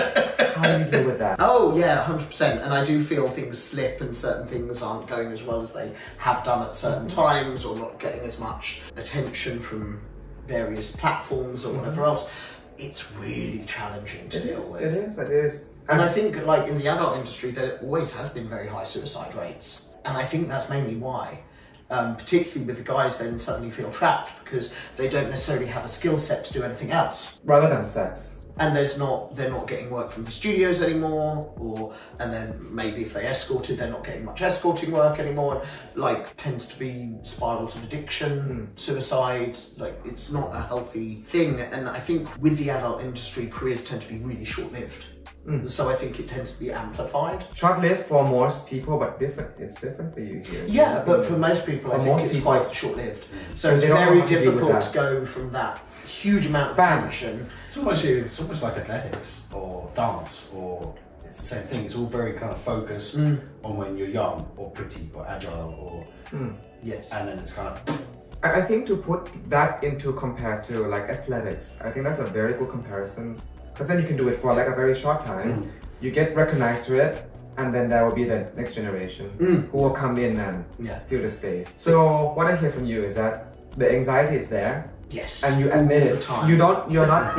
How do you deal with that? Oh yeah, one hundred percent. And I do feel things slip and certain things aren't going as well as they have done at certain times, or not getting as much attention from various platforms or whatever else. It's really challenging to It deal is, with. it is, it is. And I think, like in the adult industry, there always has been very high suicide rates, and I think that's mainly why. Um, particularly with the guys, then suddenly feel trapped because they don't necessarily have a skill set to do anything else, Rather than sex. and there's not they're not getting work from the studios anymore, or and then maybe if they escorted, they're not getting much escorting work anymore. Like tends to be spirals of addiction, Mm. suicide. Like it's not a healthy thing, and I think with the adult industry, careers tend to be really short-lived. Mm. So I think it tends to be amplified. Short-lived for most people, but different. It's different for you here. Yeah, but for most people, I For think most it's people- quite short-lived. So They it's don't know very how to deal with difficult that. to go from that huge amount of Bam. attention It's almost, to. it's almost like athletics or dance, or it's the same thing. It's all very kind of focused Mm. on when you're young or pretty or agile, or Mm. Yes. and then it's kind of I I think to put that into compared to like athletics, I think that's a very good comparison. Because then you can do it for like a very short time. Mm. You get recognized for it, and then there will be the next generation Mm. who will come in and Yeah. fill the space. So what I hear from you is that the anxiety is there, Yes. and you admit All it. the time. You don't. You're not.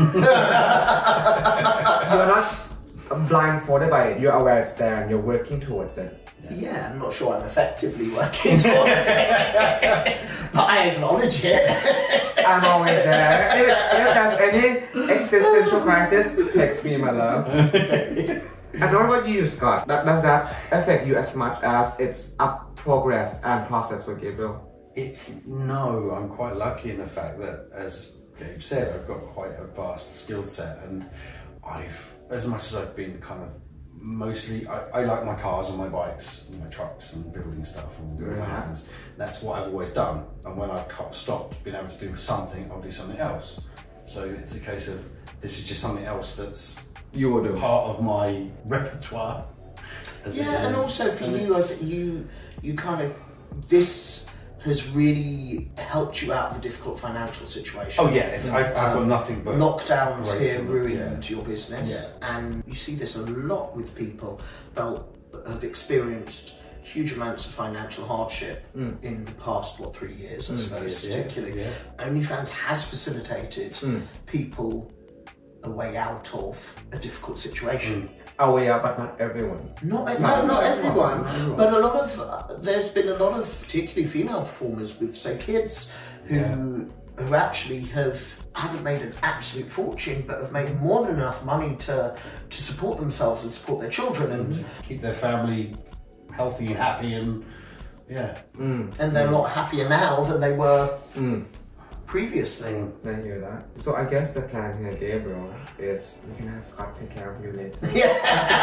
You're not blindfolded by it. You're aware it's there, and you're working towards it. Yeah, I'm not sure I'm effectively working towards it, but I acknowledge it. I'm always there. If, if there's any existential crisis, text me, my love. And what about you, Scott? That, does that affect you as much as it's a progress and process for Gabriel? It, no, I'm quite lucky in the fact that, as Gabe said, I've got quite a vast skill set, and I've, as much as I've been kind of mostly, I, I like my cars and my bikes and my trucks and building stuff and with my Yeah. hands. That's what I've always done, and when I've cut, stopped being able to do something, I'll do something else. So it's a case of, this is just something else that's You will do. part of my repertoire. As it Yeah, and is. also for And you, I it's- think you you kind of this has really helped you out of a difficult financial situation. Oh yeah, it's, I've, I've got nothing but Lockdowns great here for them, ruined yeah. your business, Yeah. and you see this a lot with people felt have experienced huge amounts of financial hardship Mm. in the past, what, three years, I suppose, Yeah, particularly. yeah. OnlyFans has facilitated Mm. people a way out of a difficult situation. Oh yeah, but not everyone. Not, Some. no, not everyone, Not everyone. but a lot of, uh, there's been a lot of particularly female performers with, say, kids who Yeah. who actually have, haven't made an absolute fortune, but have made more than enough money to, to support themselves and support their children, and, keep their family healthy and happy, and yeah. Mm. and they're a lot happier now than they were Mm. previously. I hear that. So I guess the plan here, Gabriel, is you can have Scott take care of you later. Yeah.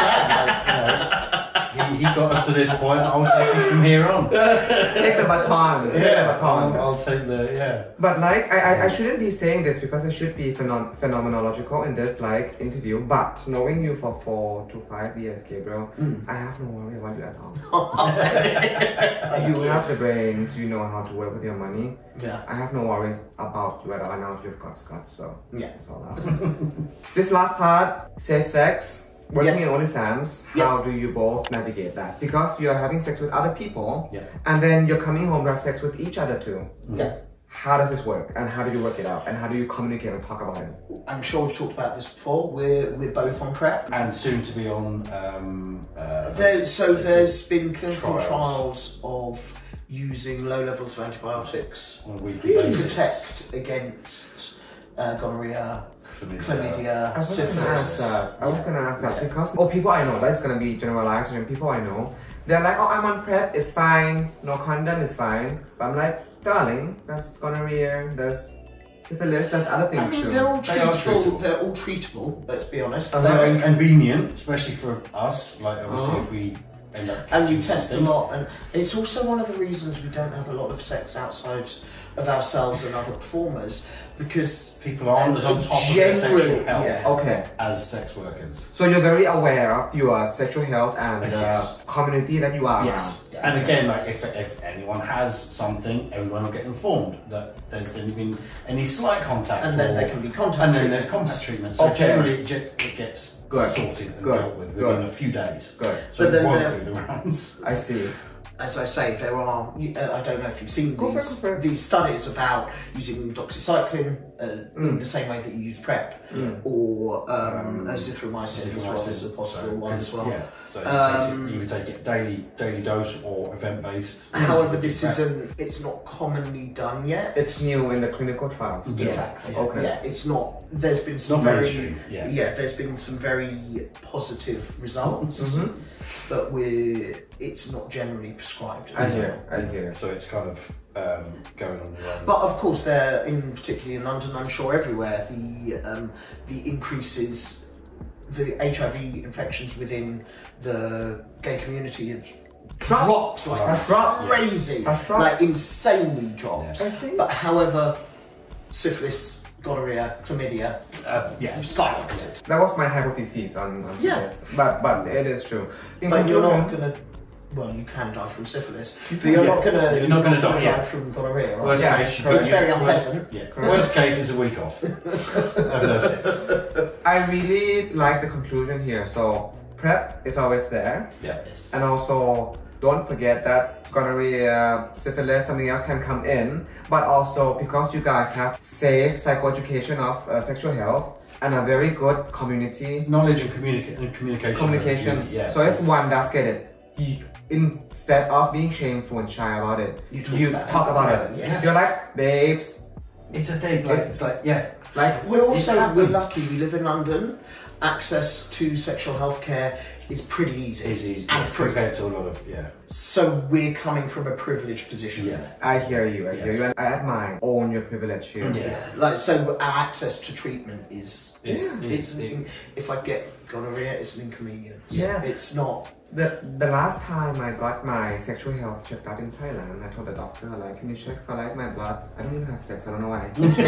He, he got us to this point. I'll take us from here on. Take the baton. Take the Yeah, baton. I'll, I'll take the yeah. But like, I, I, I shouldn't be saying this because I should be phenom phenomenological in this like interview. But knowing you for four to five years, Gabriel, I have no worry about you at all. You have the brains. You know how to work with your money. Yeah. I have no worries about you at all. Now you've got Scott, so Yeah. it's all out. This last part, safe sex. Working Yeah. in OnlyFans, Yeah. how do you both navigate that? Because you're having sex with other people, Yeah. and then you're coming home to have sex with each other too. Yeah. How does this work, and how do you work it out, and how do you communicate and talk about it? I'm sure we've talked about this before. We're we're both on PrEP. And soon to be on. Um, uh, There, so there's been clinical Trials. trials of using low levels of antibiotics on a weekly to basis. protect against uh, gonorrhea, Chlamydia. chlamydia, I was gonna ask syphilis. that. I was gonna ask that Yeah. because oh, people I know, that's gonna be generalized, and people I know, they're like, oh, I'm on PrEP, it's fine, no condom is fine. But I'm like, darling, there's gonorrhea, there's syphilis, there's other things I mean, too. they're all They are treatable. treatable. They're all treatable. Let's be honest. Uh-huh. They're And- inconvenient, especially for us. Like obviously, Uh-huh. if we end up and you catching test a something. lot, and it's also one of the reasons we don't have a lot of sex outside of ourselves and other performers, because People aren't as on top of their generally, sexual health yeah. Okay. as sex workers. So you're very aware of your sexual health and the Yes. community that you are Yes. Yeah. And again, like if, if anyone has something, everyone will get informed that there's been any slight contact. and then or- there can be contact and then treatments. there contact treatment. So Okay. generally, it, ge- it gets Good. sorted and Good. dealt with Good. within a few days. Good. So But it then won't there- do the rounds. I see. As I say, there are, uh, I don't know if you've seen Go for it, these, go for it. these studies about using doxycycline uh, in Mm. the same way that you use PrEP, or um, azithromycin as well as a possible one as well. Yeah. So you, Um, take it, you either take it daily, daily dose or event based. However, this isn't, it's not commonly done yet. It's new in the clinical trials. Yeah. Exactly. Okay. Yeah, it's not, there's been some not very, mainstream, yeah. there's been some very positive results, Mhm. but we're, it's not generally prescribed. I hear. I hear. So it's kind of um, going on your own. But of course, there, in particularly in London, I'm sure everywhere, the um, the increases, the H I V infections within the gay community have dropped like Has dropped. crazy, Has dropped. like insanely dropped. I think- But however, syphilis, gonorrhea, chlamydia, uh, yeah. have skyrocketed. That was my hypothesis on, on Yeah. this. But but it is true. In But you're not conclusion- gonna. Well, you can die from syphilis, but you're not gonna. You're not gonna die, yeah. from gonorrhea, right? Worst Yeah, case, you it's don't- very worst- unpleasant. Yeah. Worst case is a week off. Of those things. I really like the conclusion here. So PrEP is always there, Yeah. and also don't forget that gonorrhea, syphilis, something else can come in. But also because you guys have safe psychoeducation of uh, sexual health and a very good community Knowledge and, communica- and communication. communication. Yeah. So if one does get it, you, instead of being shameful and shy about it, You you talk talk, about about it. it. Yes. You're like, babes, It's a thing. Like it's like yeah. like We're it also happens. we're lucky. We live in London. Access to sexual health care is pretty easy, It's easy and free. compared to a lot of yeah. So we're coming from a privileged position. Yeah. I hear you, I Yeah. hear you, and I admire own your privilege here. Yeah. Like so, our access to treatment is It's, it's, it's, an in- if I get gonorrhea, it's an inconvenience. Yeah. It's not. The the last time I got my sexual health checked out in Thailand, I told the doctor like, can you check for like my blood? I don't even have sex, I don't know why.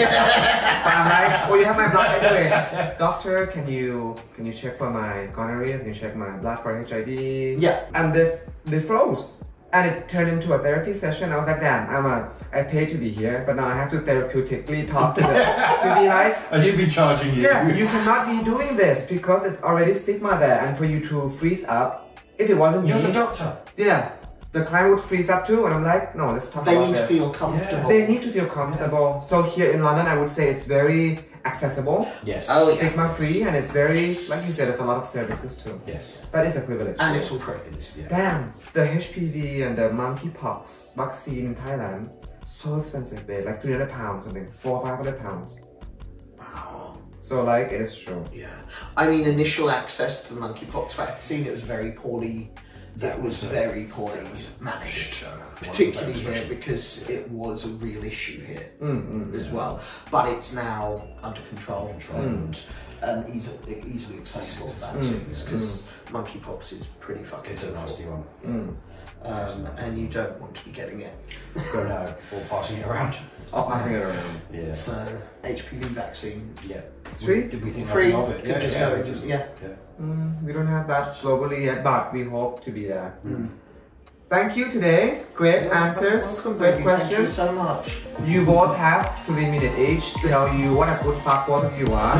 But I'm like, oh, you have my blood anyway. Doctor, can you can you check for my gonorrhea? Can you check my blood for H I V? Yeah. And they they froze. and it turned into a therapy session. I was like, damn, I'm a, I paid to be here, but now I have to therapeutically talk to them to be like, I should be charging you. yeah, you cannot be doing this because it's already stigma there, and for you to freeze up, if it wasn't You're me, the doctor. yeah, the client would freeze up too, and I'm like, no, let's talk They about need to this. feel comfortable. They need to feel comfortable. So here in London, I would say it's very accessible, Yes. Oh, yeah. stigma free, and it's very, like you said, there's a lot of services too. Yes. That is a privilege. And it's all free. Yeah. Damn, the H P V and the monkeypox vaccine in Thailand, so expensive, babe. Like three hundred pounds, something, four or five hundred pounds. Wow. So like, it is true. Yeah. I mean, initial access to the monkeypox vaccine, it was very poorly, That it was was a- very poorly managed. Particularly here because it was a real issue here Mm, mm, as well. But it's now under control and um, easily, easily accessible vaccines because monkeypox is pretty fucking It's a awful. nasty one. mm. Um, and you don't want to be getting it. No, or passing it around. Or passing it around. Yes. So H P V vaccine, Yeah. It's free? Did we think free, nothing of it? could just yeah, go, we just, yeah. yeah. Mm, we don't have that globally yet, but we hope to be there. Thank you today. Great answers, Welcome, great baby. questions. Thank you so much. You both have to limited age to tell you what a good fuck both of you are.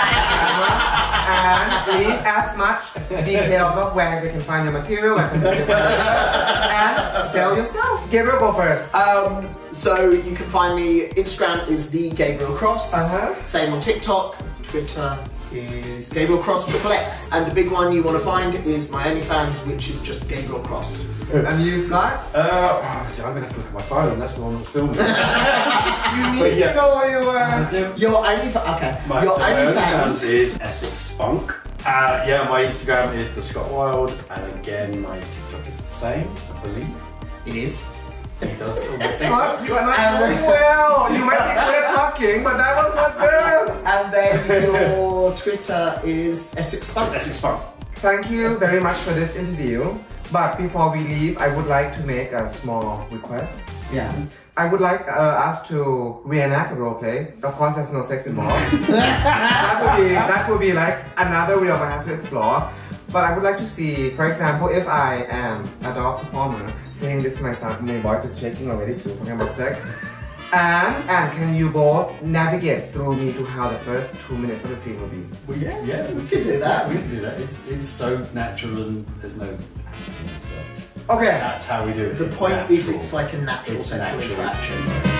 And leave as much details of where they can find your material and, and sell yourself. Gabriel, go first. Um, so you can find me, Instagram is the Gabriel Cross. Uh-huh. Same on TikTok, Twitter is Gabriel Cross Triple X. And the big one you want to find is my OnlyFans, which is just Gabriel Cross. And you, Scott? Uh, oh, see, I'm gonna have to look at my phone. That's the one that's filming. You need But yeah. to know where you are. Your OnlyFans, okay. My, Your so my OnlyFans OnlyFans is Essex Spunk. Uh, yeah, my Instagram is the Scott Wild, and again, my TikTok is the same, I believe. it is. He does all the Scott, TikToks. you are not doing well. You might think we're talking, but that was not good. And then your Twitter is Essex Spunk. Essex Spunk. Thank you very much for this interview. But before we leave, I would like to make a small request. Yeah. I would like uh, us to reenact a role play. Of course, there's no sex involved. that would be that would be like another realm I have to explore. But I would like to see, for example, if I am a dog performer, saying this myself, my voice is shaking already too, talking about sex. And and can you both navigate through me to how the first two minutes of the scene will be? Well, yeah, yeah, We could do that. We can do that. It's it's so natural and there's no acting as such. Okay. That's how we do it. The It's point is natural. it's like a natural It's sexual natural. interaction.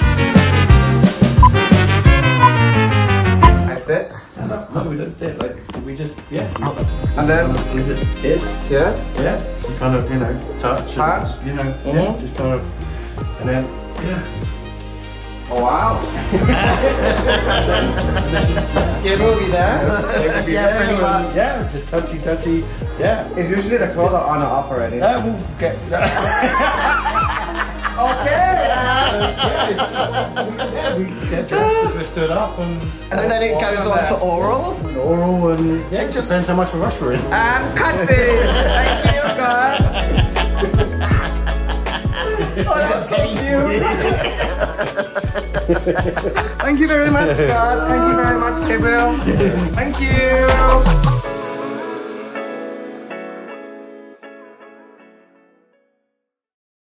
I said. No, we don't say it. Like we just yeah. And then, We just is yes. yeah. We kind of you know touch. Touch. And, you know Mhm. yeah, just kind of and then yeah. Oh, wow. Gabriel will be there. Maybe Yeah, there pretty and, much. Yeah, just touchy touchy. Yeah. It's usually the girls are on or off already. That will get. Okay. yeah, it's just, yeah, we get dressed as we stood up and. And then it goes on to oral. and oral and yeah, it just- depends how much of a rush we're in. And cut it. Thank you, Scott. Oh, that's so cute. Thank you very much, Scott. Thank you very much, Gabriel. Thank you.